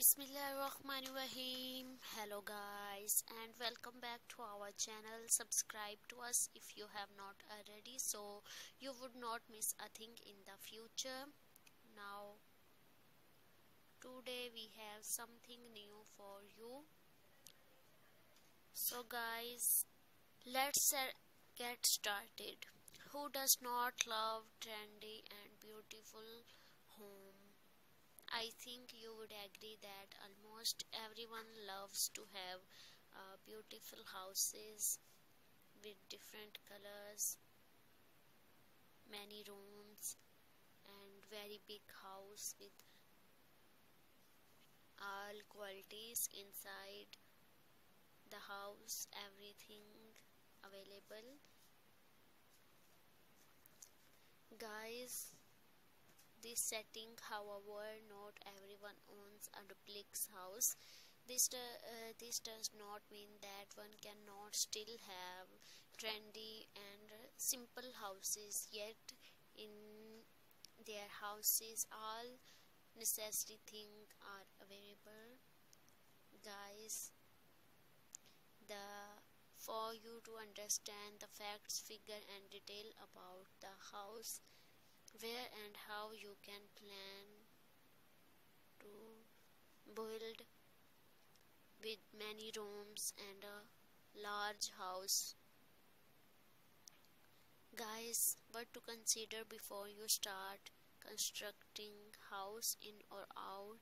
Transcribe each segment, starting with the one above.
Bismillahirrahmanirrahim. Hello guys and welcome back to our channel. Subscribe to us if you have not already so you would not miss a thing in the future. Now today we have something new for you. So guys, let's get started. Who does not love trendy and beautiful home? I think you would agree that almost everyone loves to have beautiful houses with different colors, many rooms, and very big house with all qualities inside the house, everything available. Guys, this setting, however, not everyone owns a duplex house. This does not mean that one cannot still have trendy and simple houses, yet in their houses all necessary things are available. Guys, the for you to understand the facts, figure and detail about the house, where and how you can plan to build with many rooms and a large house. Guys, what to consider before you start constructing house in or out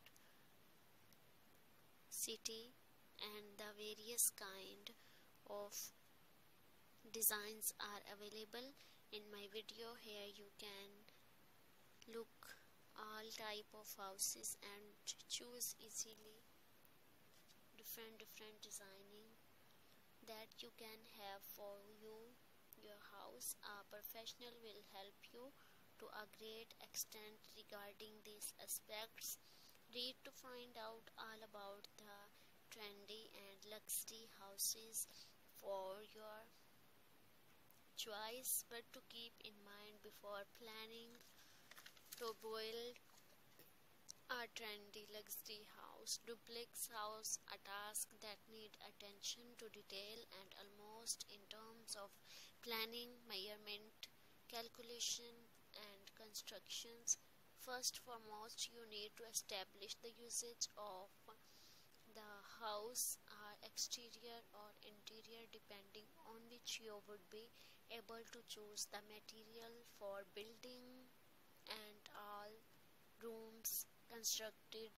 city, and the various kind of designs are available in my video. Here you can look all type of houses and choose easily different designing that you can have for your house. A professional will help you to a great extent regarding these aspects. Read to find out all about the trendy and luxury houses for your choice. But to keep in mind before planning to build a trendy luxury house, duplex house, a task that need attention to detail and almost in terms of planning, measurement, calculation and constructions. First foremost, you need to establish the usage of the house, exterior or interior, depending on which you would be able to choose the material for building, and all rooms constructed